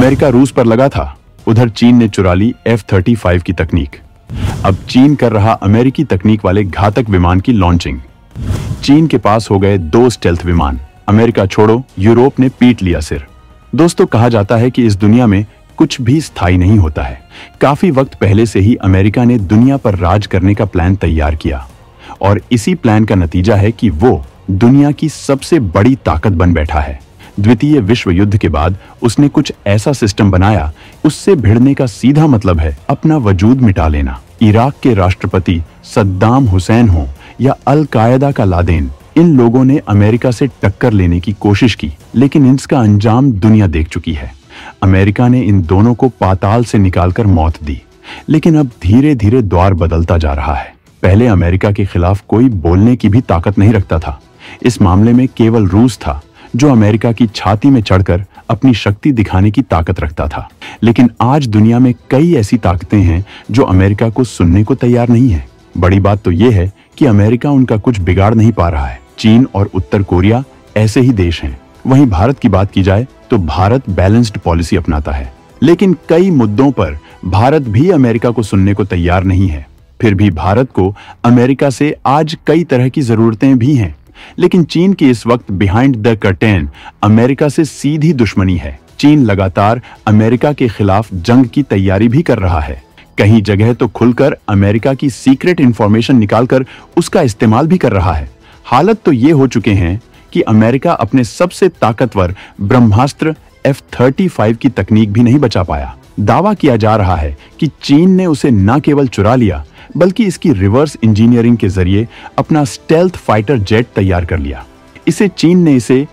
America रूस पर लगा था, उधर चीन ने चुरा ली F-35 की तकनीक। अब चीन कर रहा अमेरिकी तकनीक वाले घातक विमान की लॉन्चिंग। चीन के पास हो गए 2 स्टेल्थ विमान। अमेरिका छोड़ो, यूरोप ने पीट लिया सिर। दोस्तों, कहा जाता है कि इस दुनिया में कुछ भी स्थायी नहीं होता है। काफी वक्त पहले से ही अमेरिका ने दुनिया पर राज करने का प्लान तैयार किया और इसी प्लान का नतीजा है कि वो दुनिया की सबसे बड़ी ताकत बन बैठा है। द्वितीय विश्व युद्ध के बाद उसने कुछ ऐसा सिस्टम बनाया, उससे भिड़ने का सीधा मतलब है अपना वजूद मिटा लेना। इराक के राष्ट्रपति सद्दाम हुसैन हो या अल कायदा का लादेन, इन लोगों ने अमेरिका से टक्कर लेने की कोशिश की, लेकिन इसका अंजाम दुनिया देख चुकी है। अमेरिका ने इन दोनों को पाताल से निकालकर मौत दी, लेकिन अब धीरे धीरे द्वार बदलता जा रहा है। पहले अमेरिका के खिलाफ कोई बोलने की भी ताकत नहीं रखता था। इस मामले में केवल रूस था जो अमेरिका की छाती में चढ़कर अपनी शक्ति दिखाने की ताकत रखता था। लेकिन आज दुनिया में कई ऐसी ताकतें हैं जो अमेरिका को सुनने को तैयार नहीं है। बड़ी बात तो यह है कि अमेरिका उनका कुछ बिगाड़ नहीं पा रहा है। चीन और उत्तर कोरिया ऐसे ही देश हैं। वहीं भारत की बात की जाए तो भारत बैलेंस्ड पॉलिसी अपनाता है, लेकिन कई मुद्दों पर भारत भी अमेरिका को सुनने को तैयार नहीं है। फिर भी भारत को अमेरिका से आज कई तरह की जरूरतें भी हैं, लेकिन चीन की इस वक्त बिहाइंड द कर्टेन अमेरिका से सीधी दुश्मनी है। चीन लगातार अमेरिका के खिलाफ जंग की तैयारी भी कर रहा है। कहीं जगह तो खुलकर अमेरिका की सीक्रेट इंफॉर्मेशन निकालकर उसका इस्तेमाल भी कर रहा है। हालत तो ये हो चुके हैं कि अमेरिका अपने सबसे ताकतवर ब्रह्मास्त्र F-35 की तकनीक भी नहीं बचा पाया। दावा किया जा रहा है कि चीन ने उसे न केवल चुरा लिया, बल्कि इसकी रिवर्स इंजीनियरिंग के जरिए अपना स्टेल्थ फाइटर जेट तैयार कर लिया। चीन ने इसे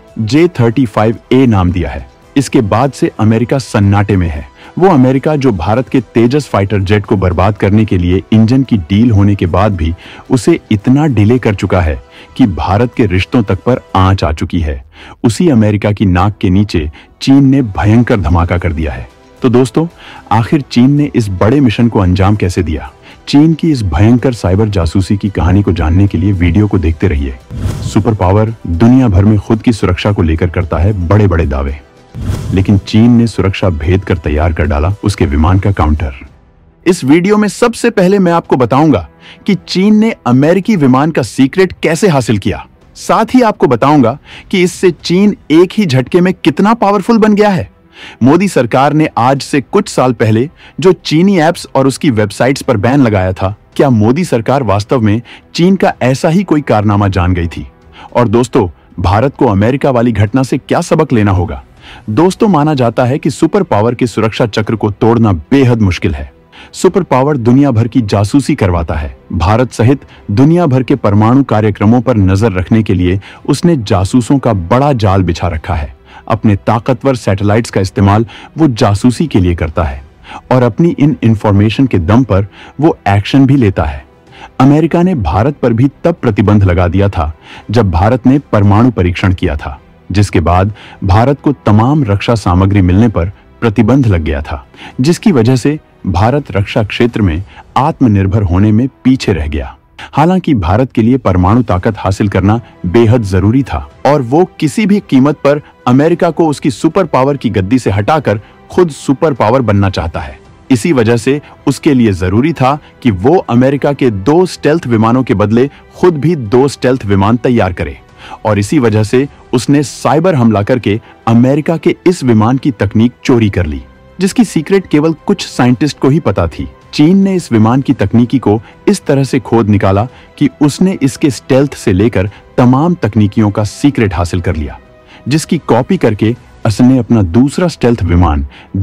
J-35A नाम दिया है। इसके बाद से अमेरिका सन्नाटे में है। वो अमेरिका जो भारत के तेजस फाइटर जेट को बर्बाद करने के लिए इंजन की डील होने के बाद भी उसे इतना डिले कर चुका है कि भारत के रिश्तों तक पर आंच आ चुकी है। उसी अमेरिका की नाक के नीचे चीन ने भयंकर धमाका कर दिया है। तो दोस्तों, आखिर चीन ने इस बड़े मिशन को अंजाम कैसे दिया? चीन की इस भयंकर साइबर जासूसी की कहानी को जानने के लिए वीडियो को देखते रहिए। सुपर पावर दुनिया भर में खुद की सुरक्षा को लेकर करता है बड़े बड़े दावे, लेकिन चीन ने सुरक्षा भेद कर तैयार कर डाला उसके विमान का काउंटर। इस वीडियो में सबसे पहले मैं आपको बताऊंगा कि चीन ने अमेरिकी विमान का सीक्रेट कैसे हासिल किया। साथ ही आपको बताऊंगा कि इससे चीन एक ही झटके में कितना पावरफुल बन गया है। मोदी सरकार ने आज से कुछ साल पहले जो चीनी ऐप्स और उसकी वेबसाइट्स पर बैन लगाया था, क्या मोदी सरकार वास्तव में चीन का ऐसा ही कोई कारनामा जान गई थी? और दोस्तों, भारत को अमेरिका वाली घटना से क्या सबक लेना होगा? दोस्तों, माना जाता है कि सुपर पावर के सुरक्षा चक्र को तोड़ना बेहद मुश्किल है। सुपर पावर दुनिया भर की जासूसी करवाता है। भारत सहित दुनिया भर के परमाणु कार्यक्रमों पर नजर रखने के लिए उसने जासूसों का बड़ा जाल बिछा रखा है। अपने ताकतवर सैटेलाइट्स का इस्तेमाल वो जासूसी के लिए करता है और अपनी इन इंफॉर्मेशन के दम पर वो एक्शन भी लेता है। अमेरिका ने भारत पर भी तब प्रतिबंध लगा दिया था जब भारत ने परमाणु परीक्षण किया था, जिसके बाद भारत को तमाम रक्षा सामग्री मिलने पर प्रतिबंध लग गया था, जिसकी वजह से भारत रक्षा क्षेत्र में आत्मनिर्भर होने में पीछे रह गया। हालांकि भारत के लिए परमाणु ताकत हासिल करना बेहद जरूरी था और वो किसी भी कीमत पर अमेरिका को उसकी सुपर पावर की गद्दी से हटाकर खुद सुपर पावर बनना चाहता है। इसी वजह से उसके लिए जरूरी था कि वो अमेरिका के 2 स्टेल्थ विमानों के बदले खुद भी 2 स्टेल्थ विमान तैयार करे और इसी वजह से उसने साइबर हमला करके अमेरिका के इस विमान की तकनीक चोरी कर ली, जिसकी सीक्रेट केवल कुछ साइंटिस्ट को ही पता थी। चीन ने इस विमान की तकनीकी को इस तरह से खोद निकाला कि उसने इसके स्टेल्थ से लेकर तमाम तकनीकियों का सीक्रेट हासिल कर लिया, जिसकी कॉपी करके उसने अपना दूसरा स्टेल्थ विमान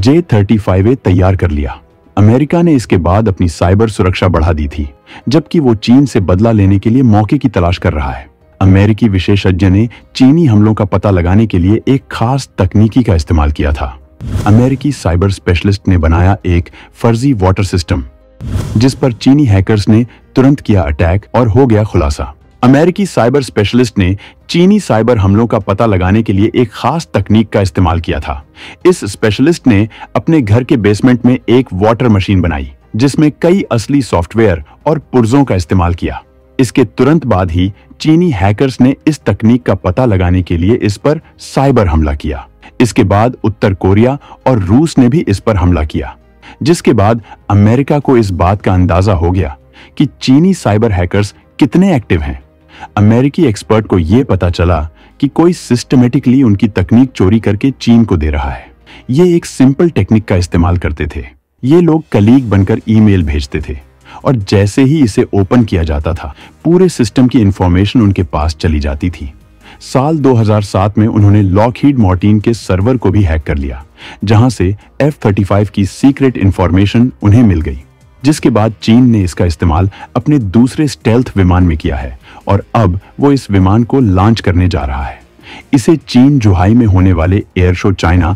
J-35A तैयार कर लिया। अमेरिका ने इसके बाद अपनी साइबर सुरक्षा बढ़ा दी थी, जबकि वो चीन से बदला लेने के लिए मौके की तलाश कर रहा है। अमेरिकी विशेषज्ञ ने चीनी हमलों का पता लगाने के लिए एक खास तकनीकी का इस्तेमाल किया था। अमेरिकी साइबर स्पेशलिस्ट ने बनाया एक फर्जी वाटर सिस्टम, जिस पर चीनी हैकर्स ने तुरंत किया अटैक और हो गया खुलासा। अमेरिकी साइबर स्पेशलिस्ट ने चीनी साइबर हमलों का पता लगाने के लिए एक खास तकनीक का इस्तेमाल किया था। इस स्पेशलिस्ट ने अपने घर के बेसमेंट में एक वाटर मशीन बनाई, जिसमें कई असली सॉफ्टवेयर और पुर्जों का इस्तेमाल किया। इसके तुरंत बाद ही चीनी हैकर्स ने इस तकनीक का पता लगाने के लिए इस पर साइबर हमला किया। इसके बाद उत्तर कोरिया और रूस ने भी इस पर हमला किया, जिसके बाद अमेरिका को इस बात का अंदाजा हो गया कि चीनी साइबर हैकर्स कितने एक्टिव हैं। अमेरिकी एक्सपर्ट को यह पता चला कि कोई सिस्टमेटिकली उनकी तकनीक चोरी करके चीन को दे रहा है। ये एक सिंपल टेक्निक का इस्तेमाल करते थे। ये लोग कलीग बनकर ईमेल भेजते थे और जैसे ही इसे ओपन किया जाता था, पूरे सिस्टम की इंफॉर्मेशन उनके पास चली जाती थी। साल 2007 में उन्होंने लॉकहीड मार्टिन के सर्वर को भी हैक कर लिया, जहां से F-35 की सीक्रेट इंफॉर्मेशन उन्हें मिल गई, जिसके बाद चीन ने इसका इस्तेमाल अपने दूसरे स्टेल्थ विमान में किया है और अब वो इस विमान को लॉन्च करने जा रहा है। इसे चीन जुहाई में होने वाले एयर शो चाइना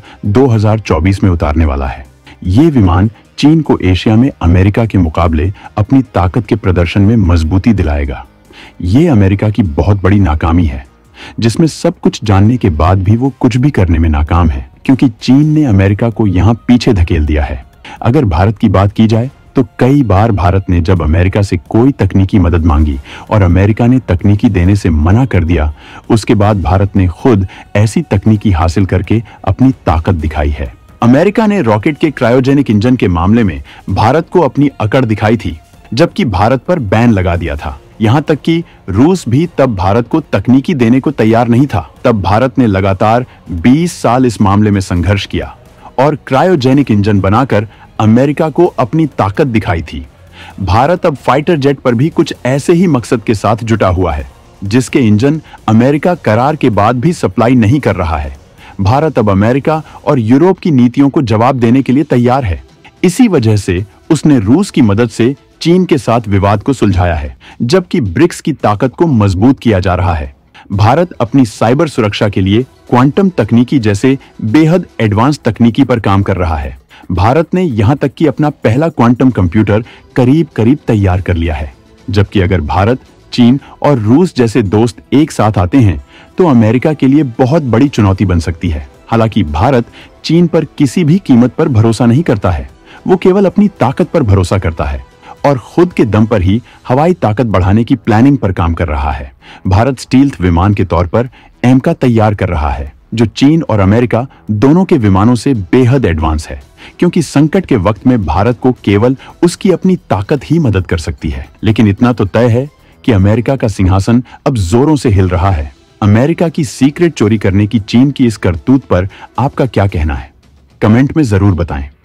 2024 में उतारने वाला है। ये विमान चीन को एशिया में अमेरिका के मुकाबले अपनी ताकत के प्रदर्शन में मजबूती दिलाएगा। ये अमेरिका की बहुत बड़ी नाकामी है, जिसमें सब कुछ जानने के बाद भी वो कुछ भी करने में नाकाम है, क्योंकि चीन ने अमेरिका को यहां पीछे धकेल दिया है। अगर भारत की बात की जाए तो कई बार भारत ने जब अमेरिका से कोई तकनीकी मदद मांगी और अमेरिका ने तकनीकी देने से मना कर दिया, उसके बाद भारत ने खुद ऐसी तकनीकी हासिल करके अपनी ताकत दिखाई है। अमेरिका ने रॉकेट के क्रायोजेनिक इंजन के मामले में भारत को अपनी अकड़ दिखाई थी, जबकि भारत पर बैन लगा दिया था। यहां तक कि रूस भी तब भारत को तकनीकी देने को तैयार नहीं था। तब भारत ने लगातार 20 साल इस मामले में संघर्ष किया और क्रायोजेनिक इंजन बनाकर अमेरिका को अपनी ताकत दिखाई थी। भारत अब फाइटर जेट पर भी कुछ ऐसे ही मकसद के साथ जुटा हुआ है, जिसके इंजन अमेरिका करार के बाद भी सप्लाई नहीं कर रहा है। भारत अब अमेरिका और यूरोप की नीतियों को जवाब देने के लिए तैयार है। इसी वजह से उसने रूस की मदद से चीन के साथ विवाद को सुलझाया है, जबकि ब्रिक्स की ताकत को मजबूत किया जा रहा है। भारत अपनी साइबर सुरक्षा के लिए क्वांटम तकनीकी जैसे बेहद एडवांस तकनीकी पर काम कर रहा है। भारत ने यहां तक कि अपना पहला क्वांटम कंप्यूटर करीब तैयार कर लिया है। जबकि अगर भारत, चीन और रूस जैसे दोस्त एक साथ आते हैं तो अमेरिका के लिए बहुत बड़ी चुनौती बन सकती है। हालांकि भारत चीन पर किसी भी कीमत पर भरोसा नहीं करता है। वो केवल अपनी ताकत पर भरोसा करता है और खुद के दम पर ही हवाई ताकत बढ़ाने की प्लानिंग पर काम कर रहा है। भारत स्टील्थ विमान के तौर पर एमका तैयार कर रहा है, जो चीन और अमेरिका दोनों के विमानों से बेहद एडवांस है, क्योंकि संकट के वक्त में भारत को केवल उसकी अपनी ताकत ही मदद कर सकती है। लेकिन इतना तो तय है कि अमेरिका का सिंहासन अब जोरों से हिल रहा है। अमेरिका की सीक्रेट चोरी करने की चीन की इस करतूत पर आपका क्या कहना है? कमेंट में जरूर बताएं।